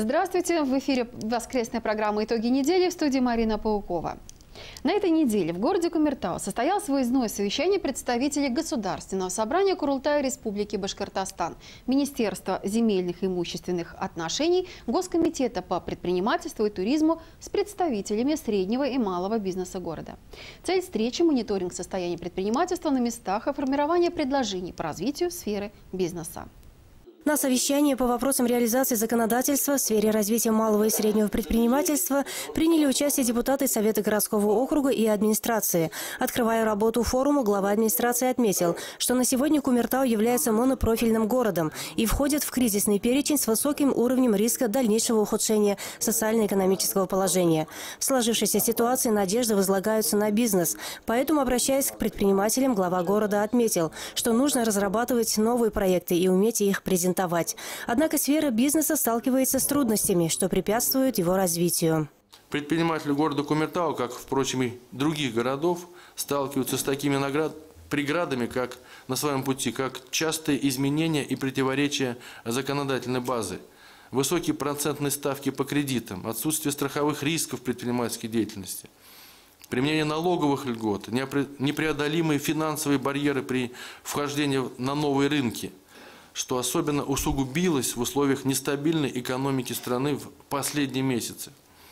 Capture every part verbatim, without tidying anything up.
Здравствуйте! В эфире воскресная программа «Итоги недели», в студии Марина Паукова. На этой неделе в городе Кумертау состоялось выездное совещание представителей Государственного собрания Курултая Республики Башкортостан, Министерства земельных и имущественных отношений, Госкомитета по предпринимательству и туризму с представителями среднего и малого бизнеса города. Цель встречи – мониторинг состояния предпринимательства на местах и формирование предложений по развитию сферы бизнеса. На совещании по вопросам реализации законодательства в сфере развития малого и среднего предпринимательства приняли участие депутаты Совета городского округа и администрации. Открывая работу форума, глава администрации отметил, что на сегодня Кумертау является монопрофильным городом и входит в кризисный перечень с высоким уровнем риска дальнейшего ухудшения социально-экономического положения. В сложившейся ситуации надежды возлагаются на бизнес. Поэтому, обращаясь к предпринимателям, глава города отметил, что нужно разрабатывать новые проекты и уметь их презентовать. Однако сфера бизнеса сталкивается с трудностями, что препятствует его развитию. Предприниматели города Кумертау, как, впрочем, и других городов, сталкиваются с такими наград... преградами, как на своем пути, как частые изменения и противоречия законодательной базы, высокие процентные ставки по кредитам, отсутствие страховых рисков предпринимательской деятельности, применение налоговых льгот, непреодолимые финансовые барьеры при вхождении на новые рынки, что особенно усугубилось в условиях нестабильной экономики страны в последние месяцы.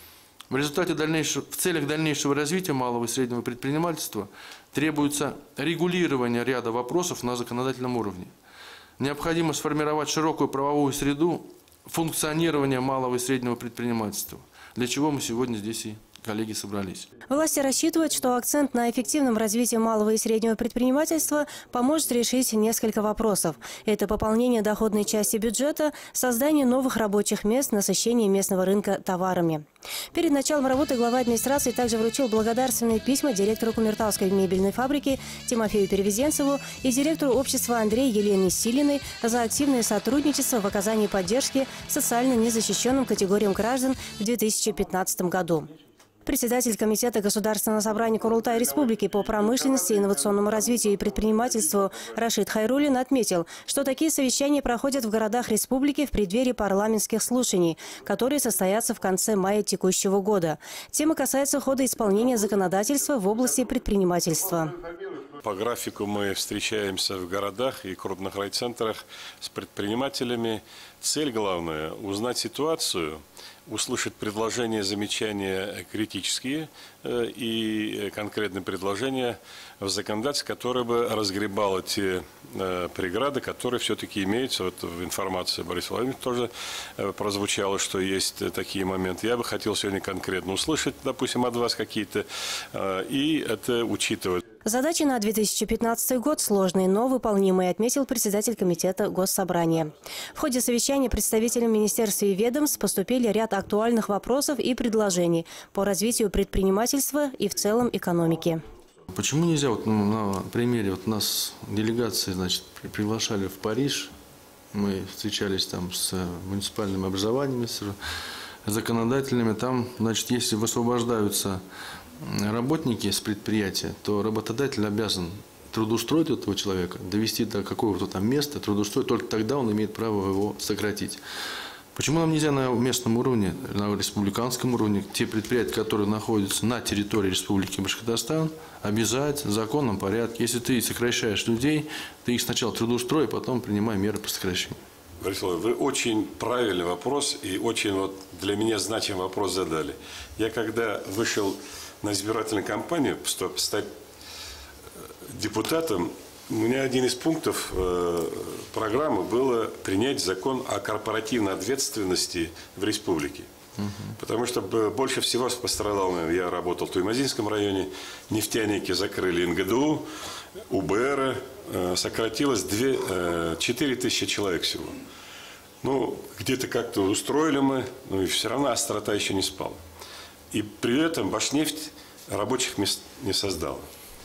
В результате дальнейшего, в целях дальнейшего развития малого и среднего предпринимательства требуется регулирование ряда вопросов на законодательном уровне. Необходимо сформировать широкую правовую среду функционирования малого и среднего предпринимательства, для чего мы сегодня здесь и коллеги собрались. Власти рассчитывают, что акцент на эффективном развитии малого и среднего предпринимательства поможет решить несколько вопросов. Это пополнение доходной части бюджета, создание новых рабочих мест, насыщение местного рынка товарами. Перед началом работы глава администрации также вручил благодарственные письма директору Кумертауской мебельной фабрики Тимофею Перевезенцеву и директору общества Андрею Елене Силиной за активное сотрудничество в оказании поддержки социально незащищенным категориям граждан в две тысячи пятнадцатом году. Председатель Комитета Государственного собрания Курултая Республики по промышленности, инновационному развитию и предпринимательству Рашид Хайруллин отметил, что такие совещания проходят в городах республики в преддверии парламентских слушаний, которые состоятся в конце мая текущего года. Тема касается хода исполнения законодательства в области предпринимательства. По графику мы встречаемся в городах и крупных райцентрах с предпринимателями. Цель главная – узнать ситуацию, услышать предложения, замечания критические и конкретные предложения в законодательстве, которое бы разгребало те преграды, которые все-таки имеются. Вот в информации Бориса Владимировича тоже прозвучало, что есть такие моменты. Я бы хотел сегодня конкретно услышать, допустим, от вас какие-то, и это учитывать. Задачи на две тысячи пятнадцатый год сложные, но выполнимые, отметил председатель комитета Госсобрания. В ходе совещания представителям министерств и ведомств поступили ряд актуальных вопросов и предложений по развитию предпринимательства и в целом экономики. Почему нельзя, вот ну, на примере, вот нас делегации, значит, приглашали в Париж, мы встречались там с муниципальными образованиями, с законодательными, там, значит, если высвобождаются работники с предприятия, то работодатель обязан трудоустроить этого человека, довести до какого-то там места, трудоустроить, только тогда он имеет право его сократить. Почему нам нельзя на местном уровне, на республиканском уровне, те предприятия, которые находятся на территории Республики Башкортостан, обязать в законном порядке? Если ты сокращаешь людей, ты их сначала трудоустрой, а потом принимай меры по сокращению. Борис Владимирович, вы очень правильный вопрос и очень вот для меня значимый вопрос задали. Я когда вышел на избирательную кампанию, чтобы стать депутатом, у меня один из пунктов э, программы было принять закон о корпоративной ответственности в республике. Угу. Потому что больше всего пострадал, я работал в Туймазинском районе, нефтяники закрыли эн гэ дэ у, у бэ эр, э, сократилось четыре тысячи человек всего. Ну, где-то как-то устроили мы, но и все равно острота еще не спала. И при этом Башнефть рабочих мест не создала.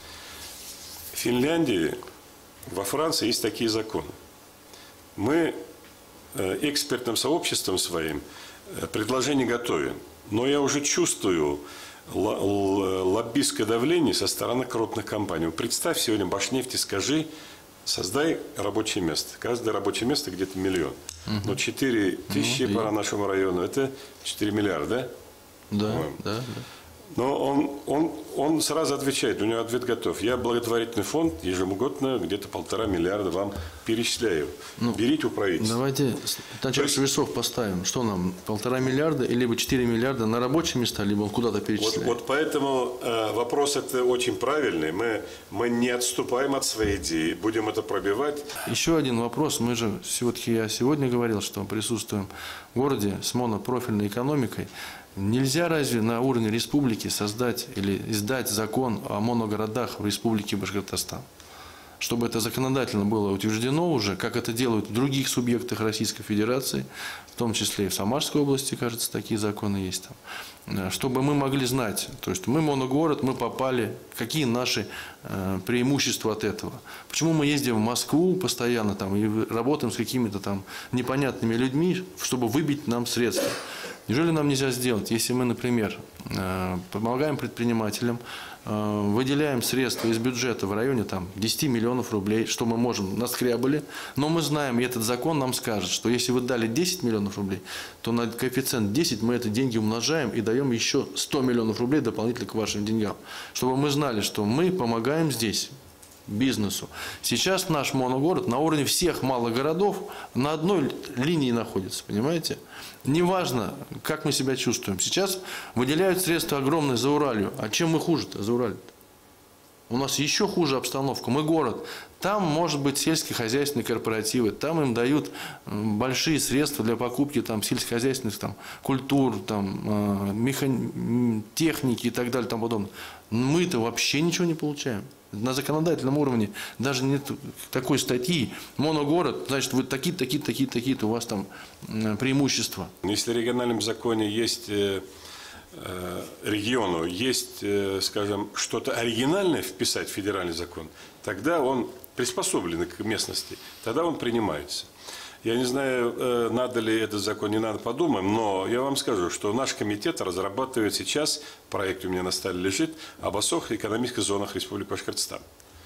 В Финляндии, во Франции есть такие законы. Мы экспертным сообществом своим предложение готовим. Но я уже чувствую лоббистское давление со стороны крупных компаний. Представь сегодня Башнефти, скажи, создай рабочее место. Каждое рабочее место где-то миллион. Но четыре тысячи Ну, по и- нашему району – это четыре миллиарда, да? Да, По-моему. да, да. Но он, он, он сразу отвечает, у него ответ готов. Я благотворительный фонд ежегодно где-то полтора миллиарда вам перечисляю. Берите у правительства. Давайте на чашу весов поставим. Что нам, полтора миллиарда, и либо четыре миллиарда на рабочие места, либо он куда-то Вот, перечисляет? вот поэтому э, вопрос это очень правильный. Мы, мы не отступаем от своей идеи, будем это пробивать. Еще один вопрос. Мы же, все-таки я сегодня говорил, что мы присутствуем в городе с монопрофильной экономикой. Нельзя разве на уровне республики создать или издать закон о моногородах в республике Башкортостан? Чтобы это законодательно было утверждено уже, как это делают в других субъектах Российской Федерации, в том числе и в Самарской области, кажется, такие законы есть там. Чтобы мы могли знать, то есть мы моногород, мы попали, какие наши э, преимущества от этого. Почему мы ездим в Москву постоянно там, и работаем с какими-то там непонятными людьми, чтобы выбить нам средства. Неужели нам нельзя сделать, если мы, например, э, помогаем предпринимателям, э, выделяем средства из бюджета в районе там, десяти миллионов рублей, что мы можем, наскрябали, но мы знаем, и этот закон нам скажет, что если вы дали десять миллионов рублей, то на коэффициент десять мы эти деньги умножаем и даем еще сто миллионов рублей дополнительно к вашим деньгам. Чтобы мы знали, что мы помогаем здесь бизнесу. Сейчас наш моногород на уровне всех малых городов на одной линии находится, понимаете? Неважно, как мы себя чувствуем. Сейчас выделяют средства огромные за Уралью. А чем мы хуже-то за Уралью? У нас еще хуже обстановка. Мы город. Там, может быть, сельскохозяйственные корпоративы. Там им дают большие средства для покупки там, сельскохозяйственных там, культур, там, механ... техники и так далее. Тому подобное. Мы-то вообще ничего не получаем. На законодательном уровне даже нет такой статьи. Моногород, значит, вы такие-то, такие-то, такие-то, такие-то, у вас там преимущества. Если в региональном законе есть э, э, региону, есть, э, скажем, что-то оригинальное вписать в федеральный закон, тогда он приспособлен к местности, тогда он принимается. Я не знаю, э, надо ли этот закон, не надо, подумаем, но я вам скажу, что наш комитет разрабатывает сейчас, проект у меня на столе лежит, об особых экономических зонах Республики Башкортостан.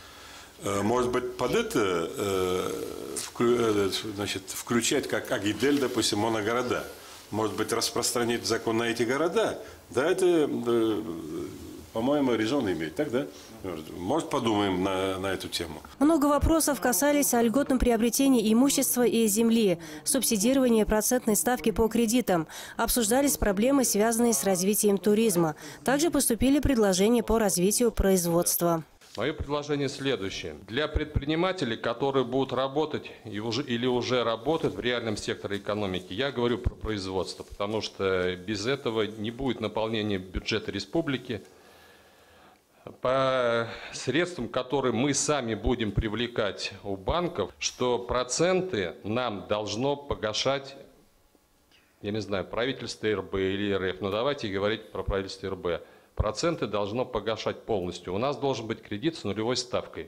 Э, может быть, под это э, вклю, э, значит, включать, как Агидель, допустим, моногорода. Может быть, распространить закон на эти города. Да, это, э, по-моему, резон имеет. Так, да? Может, подумаем на, на эту тему. Много вопросов касались о льготном приобретении имущества и земли, субсидировании процентной ставки по кредитам. Обсуждались проблемы, связанные с развитием туризма. Также поступили предложения по развитию производства. Мое предложение следующее. Для предпринимателей, которые будут работать и уже, или уже работают в реальном секторе экономики, я говорю про производство, потому что без этого не будет наполнения бюджета республики. По средствам, которые мы сами будем привлекать у банков, что проценты нам должно погашать, я не знаю, правительство эр бэ или эр эф, но давайте говорить про правительство эр бэ. Проценты должно погашать полностью. У нас должен быть кредит с нулевой ставкой.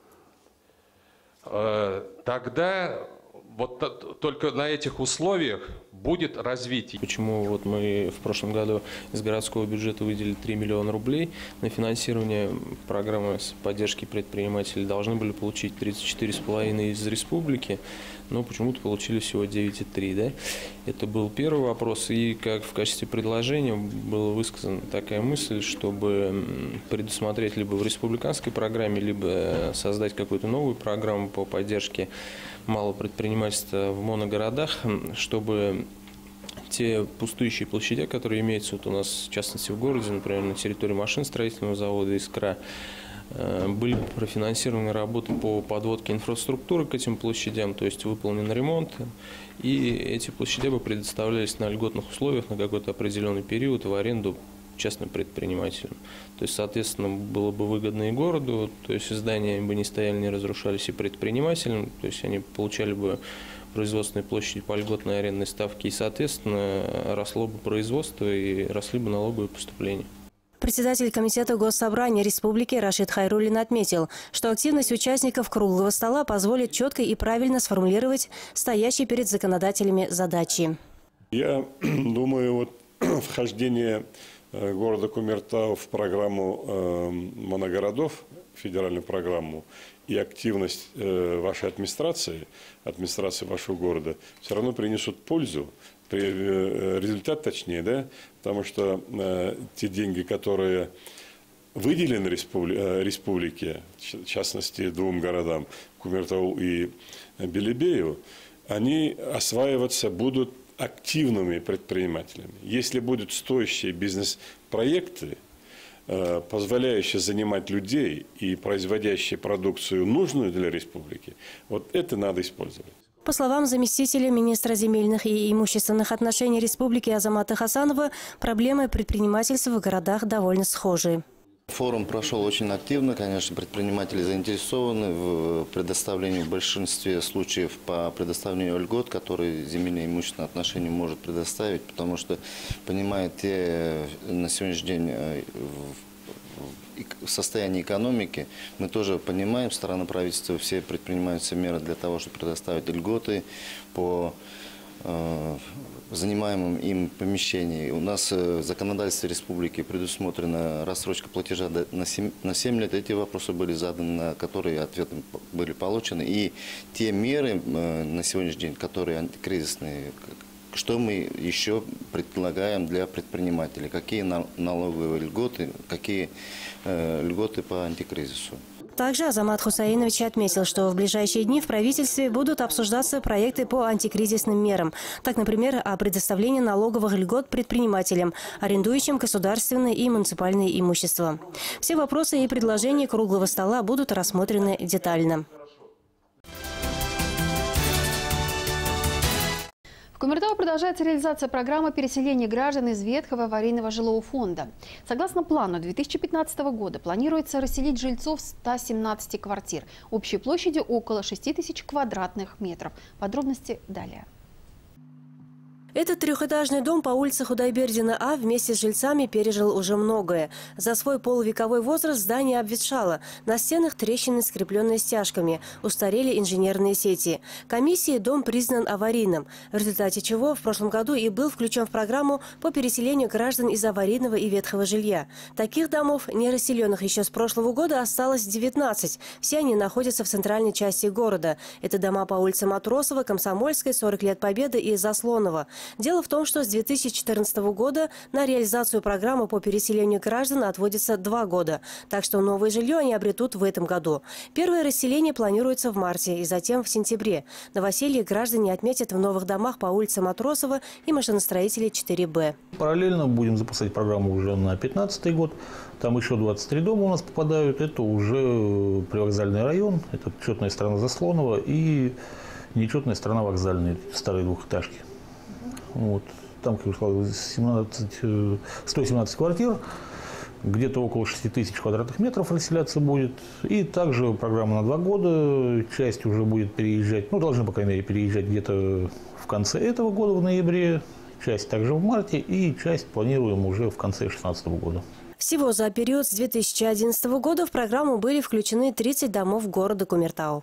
Тогда вот только на этих условиях будет развитие. Почему вот мы в прошлом году из городского бюджета выделили три миллиона рублей на финансирование программы поддержки предпринимателей. Должны были получить тридцать четыре с половиной из республики, но почему-то получили всего девять и три. Да? Это был первый вопрос. И как в качестве предложения была высказана такая мысль, чтобы предусмотреть либо в республиканской программе, либо создать какую-то новую программу по поддержке малого предпринимательства в моногородах, чтобы те пустующие площади, которые имеются вот у нас, в частности, в городе, например, на территории машиностроительного завода «Искра», были профинансированы работы по подводке инфраструктуры к этим площадям, то есть выполнен ремонт, и эти площади бы предоставлялись на льготных условиях на какой-то определенный период в аренду частным предпринимателям. То есть, соответственно, было бы выгодно и городу, то есть здания бы не стояли, не разрушались, и предпринимателям, то есть они получали бы производственные площади по льготной арендной ставке, и, соответственно, росло бы производство и росли бы налоговые поступления. Председатель комитета Госсобрания Республики Рашид Хайруллин отметил, что активность участников круглого стола позволит четко и правильно сформулировать стоящие перед законодателями задачи. Я думаю, вот вхождение города Кумертау в программу моногородов федеральную программу и активность вашей администрации, администрации вашего города, все равно принесут пользу, результат точнее, да, потому что те деньги, которые выделены республике, в частности двум городам, Кумертау и Белебею, они осваиваться будут активными предпринимателями. Если будут стоящие бизнес-проекты, позволяющие занимать людей и производящие продукцию, нужную для республики, вот это надо использовать. По словам заместителя министра земельных и имущественных отношений республики Азамата Хасанова, проблемы предпринимательства в городах довольно схожие. Форум прошел очень активно, конечно, предприниматели заинтересованы в предоставлении в большинстве случаев по предоставлению льгот, которые земельное и имущественное отношение может предоставить, потому что понимает те на сегодняшний день в состоянии экономики, мы тоже понимаем, сторона правительства, все предпринимаются меры для того, чтобы предоставить льготы по занимаемым им помещений. У нас в законодательстве республики предусмотрена рассрочка платежа на семь лет. Эти вопросы были заданы, на которые ответы были получены. И те меры на сегодняшний день, которые антикризисные, что мы еще предлагаем для предпринимателей, какие налоговые льготы, какие льготы по антикризису. Также Азамат Хусаинович отметил, что в ближайшие дни в правительстве будут обсуждаться проекты по антикризисным мерам. Так, например, о предоставлении налоговых льгот предпринимателям, арендующим государственное и муниципальное имущество. Все вопросы и предложения круглого стола будут рассмотрены детально. В Кумертау продолжается реализация программы переселения граждан из ветхого аварийного жилого фонда. Согласно плану две тысячи пятнадцатого года планируется расселить жильцов ста семнадцати квартир общей площадью около шести тысяч квадратных метров. Подробности далее. Этот трехэтажный дом по улице Худайбердина А вместе с жильцами пережил уже многое. За свой полувековой возраст здание обветшало. На стенах трещины, скрепленные стяжками. Устарели инженерные сети. Комиссией дом признан аварийным, в результате чего в прошлом году и был включен в программу по переселению граждан из аварийного и ветхого жилья. Таких домов, не расселенных еще с прошлого года, осталось девятнадцать. Все они находятся в центральной части города. Это дома по улице Матросова, Комсомольской, сорок лет Победы и Заслонова. Дело в том, что с две тысячи четырнадцатого года на реализацию программы по переселению граждан отводится два года. Так что новое жилье они обретут в этом году. Первое расселение планируется в марте и затем в сентябре. Новоселье граждане отметят в новых домах по улице Матросова и машиностроителей четыре Б. Параллельно будем запускать программу уже на две тысячи пятнадцатый год. Там еще двадцать три дома у нас попадают. Это уже привокзальный район, это четная сторона Заслонова и нечетная сторона вокзальной, старые двухэтажки. Вот. Там, как я сказал, сто семнадцать квартир, где-то около шести тысяч квадратных метров расселяться будет. И также программа на два года, часть уже будет переезжать, ну, должны, по крайней мере, переезжать где-то в конце этого года, в ноябре, часть также в марте, и часть планируем уже в конце две тысячи шестнадцатого года. Всего за период с две тысячи одиннадцатого года в программу были включены тридцать домов города Кумертау.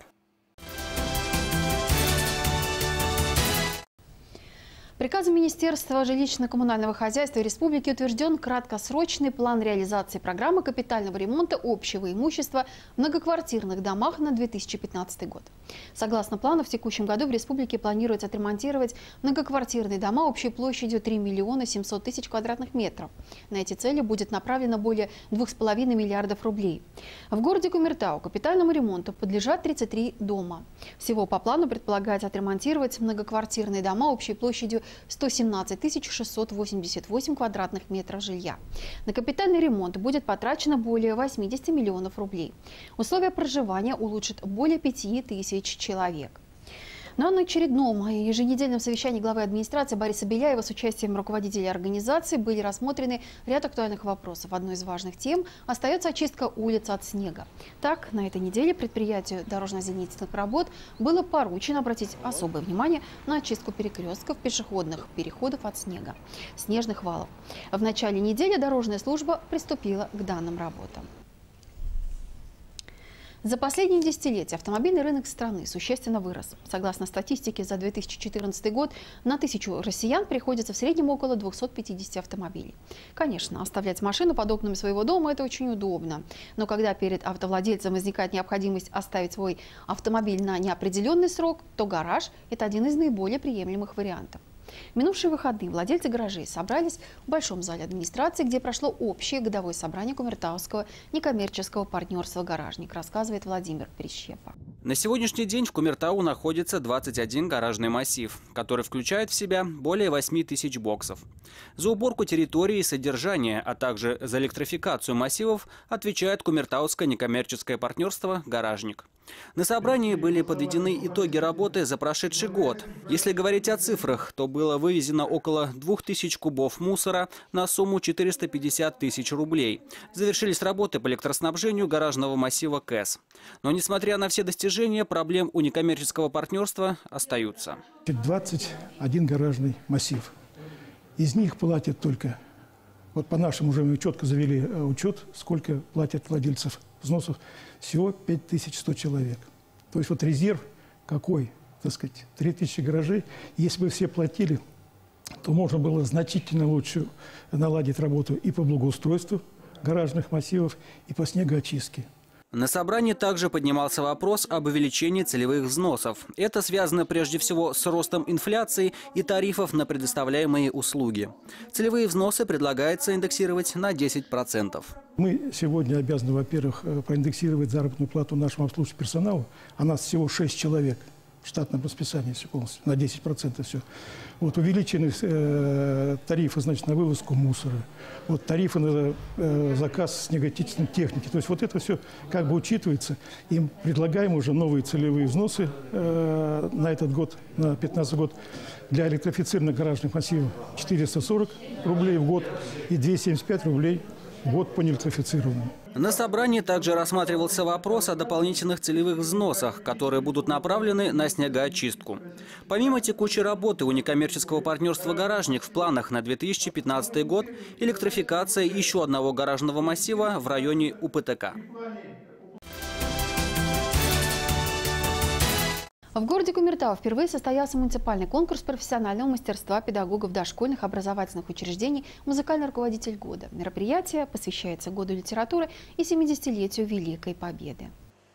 Приказом Министерства жилищно-коммунального хозяйства Республики утвержден краткосрочный план реализации программы капитального ремонта общего имущества в многоквартирных домах на две тысячи пятнадцатый год. Согласно плану, в текущем году в республике планируется отремонтировать многоквартирные дома общей площадью три миллиона семьсот тысяч квадратных метров. На эти цели будет направлено более двух с половиной миллиардов рублей. В городе Кумертау капитальному ремонту подлежат тридцать три дома. Всего по плану предполагается отремонтировать многоквартирные дома общей площадью сто семнадцать тысяч шестьсот восемьдесят восемь квадратных метров жилья. На капитальный ремонт будет потрачено более восьмидесяти миллионов рублей. Условия проживания улучшат более пяти тысяч человек. Но на очередном еженедельном совещании главы администрации Бориса Беляева с участием руководителей организации были рассмотрены ряд актуальных вопросов. Одной из важных тем остается очистка улиц от снега. Так, на этой неделе предприятию дорожно-озеленительных работ было поручено обратить особое внимание на очистку перекрестков, пешеходных переходов от снега, снежных валов. В начале недели дорожная служба приступила к данным работам. За последние десятилетия автомобильный рынок страны существенно вырос. Согласно статистике, за две тысячи четырнадцатый год на тысячу россиян приходится в среднем около двухсот пятидесяти автомобилей. Конечно, оставлять машину под окнами своего дома – это очень удобно. Но когда перед автовладельцем возникает необходимость оставить свой автомобиль на неопределенный срок, то гараж – это один из наиболее приемлемых вариантов. В минувшие выходные владельцы гаражей собрались в Большом зале администрации, где прошло общее годовое собрание Кумертауского некоммерческого партнерства «Гаражник», рассказывает Владимир Прищепа. На сегодняшний день в Кумертау находится двадцать один гаражный массив, который включает в себя более восьми тысяч боксов. За уборку территории и содержания, а также за электрификацию массивов отвечает Кумертауское некоммерческое партнерство «Гаражник». На собрании были подведены итоги работы за прошедший год. Если говорить о цифрах, то было вывезено около двух тысяч кубов мусора на сумму четыреста пятьдесят тысяч рублей. Завершились работы по электроснабжению гаражного массива КЭС. Но, несмотря на все достижения, проблем у некоммерческого партнерства остаются. двадцать один гаражный массив. Из них платят только, вот по нашему уже мы четко завели учет, сколько платят владельцев взносов, всего пять тысяч сто человек. То есть вот резерв какой, так сказать, три тысячи гаражей. Если бы все платили, то можно было значительно лучше наладить работу и по благоустройству гаражных массивов, и по снегоочистке. На собрании также поднимался вопрос об увеличении целевых взносов. Это связано прежде всего с ростом инфляции и тарифов на предоставляемые услуги. Целевые взносы предлагается индексировать на десять процентов. Мы сегодня обязаны, во-первых, проиндексировать заработную плату нашему обслуживающему персоналу. А нас всего шесть человек в штатном расписании все полностью, на десять процентов все. Вот, увеличены э, тарифы, значит, на вывозку мусора, вот, тарифы на э, заказ снегоочистительной техники. То есть вот это все как бы учитывается. Им предлагаем уже новые целевые взносы э, на этот год, на пятнадцатый год, для электрифицированных гаражных массивов четыреста сорок рублей в год и двести семьдесят пять рублей в год по неэлектрифицированным. На собрании также рассматривался вопрос о дополнительных целевых взносах, которые будут направлены на снегоочистку. Помимо текущей работы у некоммерческого партнерства «Гаражник» в планах на две тысячи пятнадцатый год электрификация еще одного гаражного массива в районе УПТК. В городе Кумертау впервые состоялся муниципальный конкурс профессионального мастерства педагогов дошкольных образовательных учреждений «Музыкальный руководитель года». Мероприятие посвящается Году литературы и семидесятилетию Великой Победы.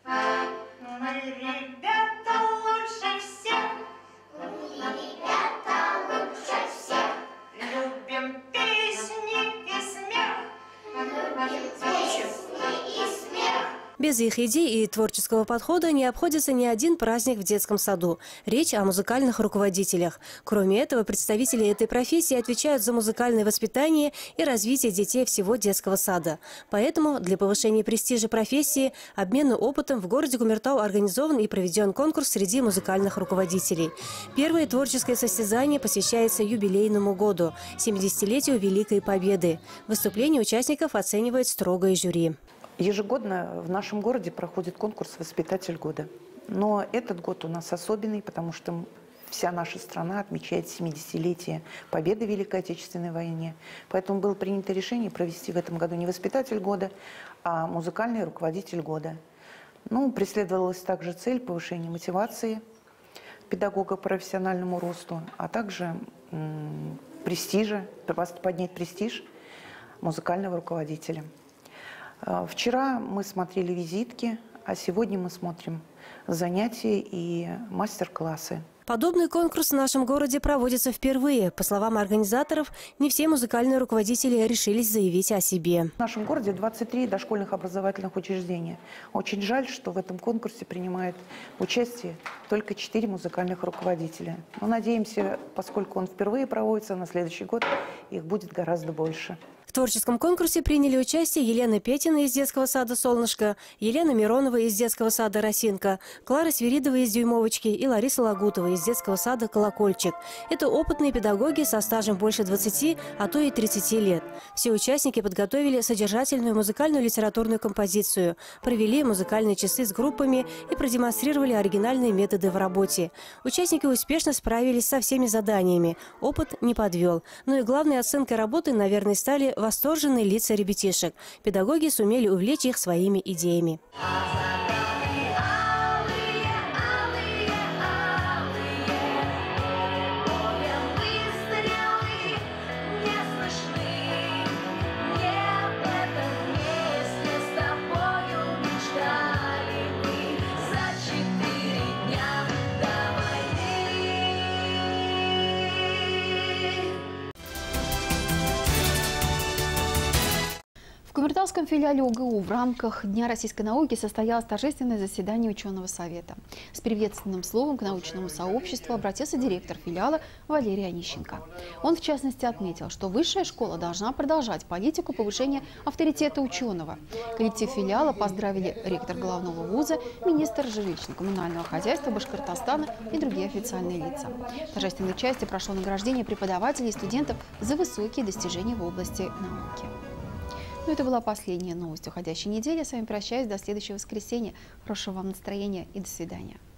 Без их идей и творческого подхода не обходится ни один праздник в детском саду. Речь о музыкальных руководителях. Кроме этого, представители этой профессии отвечают за музыкальное воспитание и развитие детей всего детского сада. Поэтому для повышения престижа профессии, обмена опытом в городе Кумертау организован и проведен конкурс среди музыкальных руководителей. Первое творческое состязание посвящается юбилейному году – семидесятилетию Великой Победы. Выступление участников оценивает строгое жюри. Ежегодно в нашем городе проходит конкурс «Воспитатель года». Но этот год у нас особенный, потому что вся наша страна отмечает семидесятилетие победы в Великой Отечественной войне. Поэтому было принято решение провести в этом году не «Воспитатель года», а «Музыкальный руководитель года». Ну, преследовалась также цель повышения мотивации педагога к профессиональному росту, а также м, престижа, поднять престиж музыкального руководителя. Вчера мы смотрели визитки, а сегодня мы смотрим занятия и мастер-классы. Подобный конкурс в нашем городе проводится впервые. По словам организаторов, не все музыкальные руководители решились заявить о себе. В нашем городе двадцать три дошкольных образовательных учреждения. Очень жаль, что в этом конкурсе принимает участие только четыре музыкальных руководителя. Но надеемся, поскольку он впервые проводится, на следующий год их будет гораздо больше. В творческом конкурсе приняли участие Елена Петина из детского сада «Солнышко», Елена Миронова из детского сада «Росинка», Клара Свиридова из «Дюймовочки» и Лариса Лагутова из детского сада «Колокольчик». Это опытные педагоги со стажем больше двадцати, а то и тридцати лет. Все участники подготовили содержательную музыкальную литературную композицию, провели музыкальные часы с группами и продемонстрировали оригинальные методы в работе. Участники успешно справились со всеми заданиями. Опыт не подвел. Ну и главной оценкой работы, наверное, стали восторженные лица ребятишек. Педагоги сумели увлечь их своими идеями. Кумертауском филиале УГУ в рамках Дня российской науки состоялось торжественное заседание ученого совета. С приветственным словом к научному сообществу обратился директор филиала Валерий Онищенко. Он, в частности, отметил, что высшая школа должна продолжать политику повышения авторитета ученого. Коллектив филиала поздравили ректор главного вуза, министр жилищно-коммунального хозяйства Башкортостана и другие официальные лица. В торжественной части прошло награждение преподавателей и студентов за высокие достижения в области науки. Ну, это была последняя новость уходящей недели. С вами прощаюсь до следующего воскресенья. Хорошего вам настроения и до свидания.